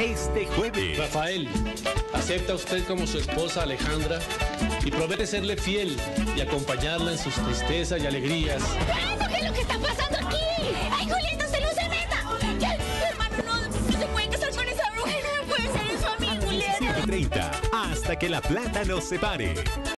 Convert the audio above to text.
este jueves. Rafael, ¿acepta usted como su esposa Alejandra y promete serle fiel y acompañarla en sus tristezas y alegrías? ¿Eso qué es lo que está pasando aquí? ¡Ay, Julieta, usted no se meta! Ya, hermano, no se puede casar con esa bruja, no puede ser eso a mí, Julieta. 7:30, hasta que la plata nos separe.